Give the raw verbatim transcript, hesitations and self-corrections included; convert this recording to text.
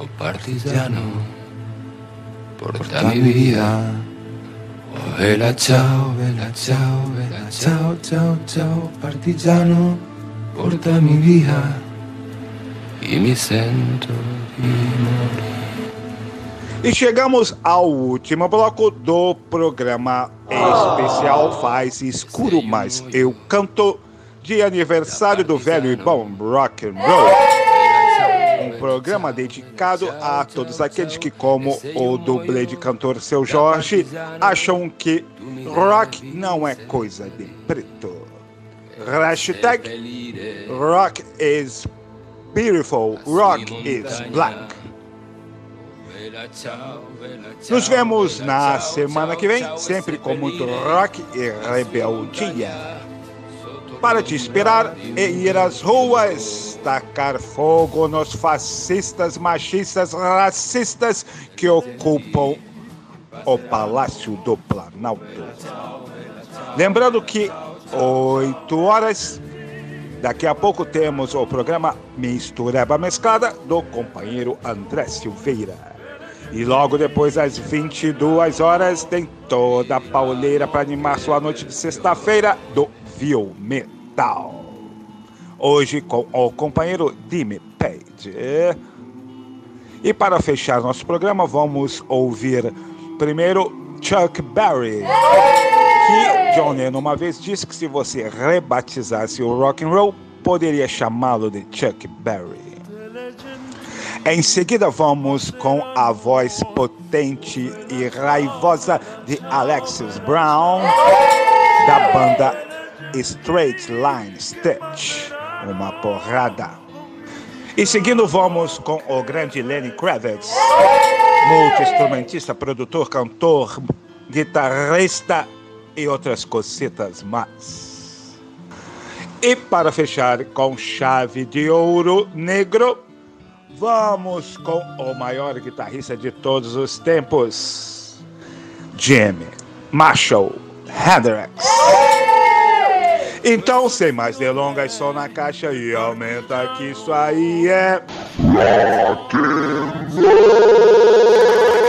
oh partigiano, porta mi vida. Oh, vela ciao, vela ciao, vela ciao, ciao, ciao, partigiano, porta mi via, e me sento de morrer. E chegamos ao último bloco do programa especial Faz Escuro, mas eu canto, de aniversário do velho e bom rock and roll. Um programa dedicado a todos aqueles que, como o dublê de cantor Seu Jorge, acham que rock não é coisa de preto. Hashtag rock is beautiful, rock is black. Nos vemos na semana que vem, sempre com muito rock e rebeldia. Para te esperar e ir às ruas, tacar fogo nos fascistas, machistas, racistas que ocupam o Palácio do Planalto. Lembrando que oito horas, daqui a pouco temos o programa Mistureba Mesclada do companheiro André Silveira. E logo depois, às vinte e duas horas, tem toda a pauleira para animar sua noite de sexta-feira do Viu Metal. Hoje com o companheiro Jimmy Page. E para fechar nosso programa, vamos ouvir primeiro Chuck Berry, que John Lennon uma vez disse que se você rebatizasse o rock and roll, poderia chamá-lo de Chuck Berry. Em seguida, vamos com a voz potente e raivosa de Alexis Brown, da banda Straight Line Stitch, uma porrada. E seguindo, vamos com o grande Lenny Kravitz, multi-instrumentista, produtor, cantor, guitarrista e outras cositas mais. E para fechar com chave de ouro negro, vamos com o maior guitarrista de todos os tempos, Jimi Marshall Hendrix. Então, sem mais delongas, som na caixa e aumenta que isso aí é rock and roll.